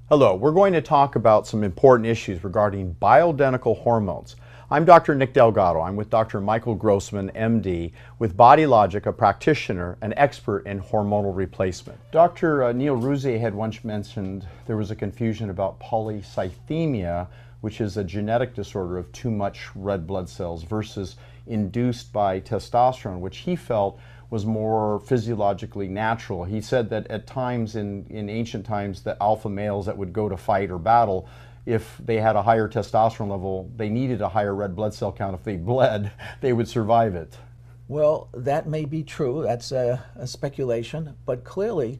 Hello, we're going to talk about some important issues regarding bioidentical hormones. I'm Dr. Nick Delgado. I'm with Dr. Michael Grossman, MD, with BodyLogic, a practitioner, an expert in hormonal replacement. Dr. Neil Rouzier had once mentioned there was a confusion about polycythemia, which is a genetic disorder of too much red blood cells, versus induced by testosterone, which he felt was more physiologically natural. He said that at times in ancient times, the alpha males that would go to fight or battle, if they had a higher testosterone level, they needed a higher red blood cell count. If they bled, they would survive it. Well, that may be true. That's a speculation, but clearly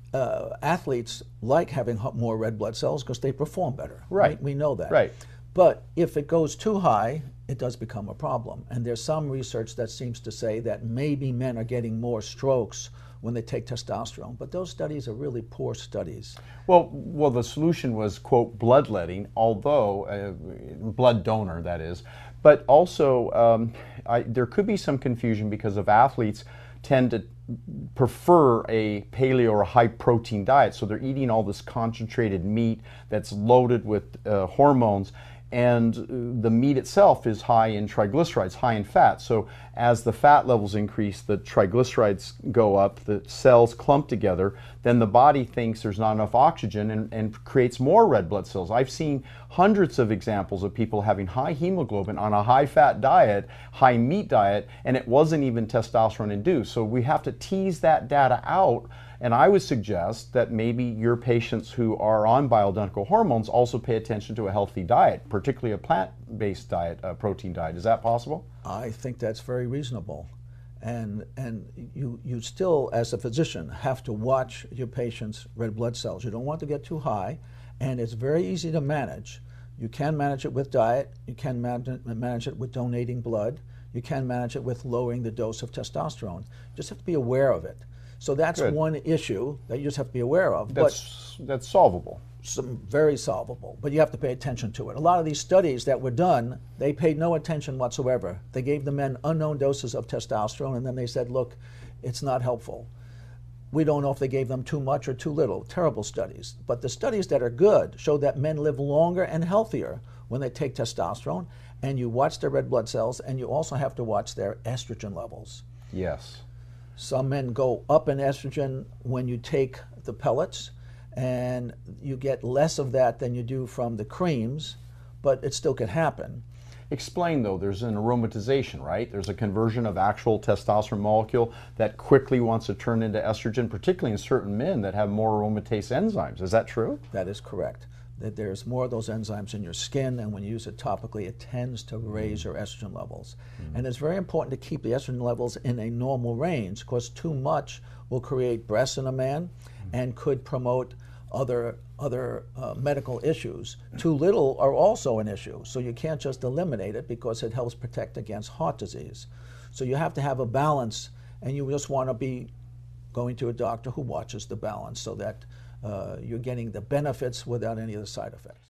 athletes like having more red blood cells because they perform better. Right. We know that. Right. But if it goes too high, it does become a problem. And there's some research that seems to say that maybe men are getting more strokes when they take testosterone. But those studies are really poor studies. Well, the solution was, quote, bloodletting, although, blood donor, that is. But also, there could be some confusion because of athletes tend to prefer a paleo or high protein diet. So they're eating all this concentrated meat that's loaded with hormones. And the meat itself is high in triglycerides, high in fat. So as the fat levels increase, the triglycerides go up, the cells clump together, then the body thinks there's not enough oxygen and creates more red blood cells. I've seen hundreds of examples of people having high hemoglobin on a high fat diet, high meat diet, and it wasn't even testosterone induced. So we have to tease that data out. And I would suggest that maybe your patients who are on bioidentical hormones also pay attention to a healthy diet, particularly a plant-based diet, a protein diet. Is that possible? I think that's very reasonable. And you still, as a physician, have to watch your patient's red blood cells. You don't want to get too high, and it's very easy to manage. You can manage it with diet. You can manage it with donating blood. You can manage it with lowering the dose of testosterone. You just have to be aware of it. So that's Good. One issue that you just have to be aware of. That's solvable. Very solvable, but you have to pay attention to it. A lot of these studies that were done, they paid no attention whatsoever. They gave the men unknown doses of testosterone, and then they said, look, it's not helpful. We don't know if they gave them too much or too little. Terrible studies. But the studies that are good show that men live longer and healthier when they take testosterone, and you watch their red blood cells, and you also have to watch their estrogen levels. Yes. Some men go up in estrogen when you take the pellets, and you get less of that than you do from the creams, but it still could happen. Explain, though, there's an aromatization, right? There's a conversion of actual testosterone molecule that quickly wants to turn into estrogen, particularly in certain men that have more aromatase enzymes. Is that true? That is correct. That there's more of those enzymes in your skin, and when you use it topically, it tends to raise your estrogen levels. And it's very important to keep the estrogen levels in a normal range, because too much will create breasts in a man and could promote other medical issues. Too little are also an issue, so you can't just eliminate it because it helps protect against heart disease. So you have to have a balance, and you just want to be going to a doctor who watches the balance so that you're getting the benefits without any of the side effects.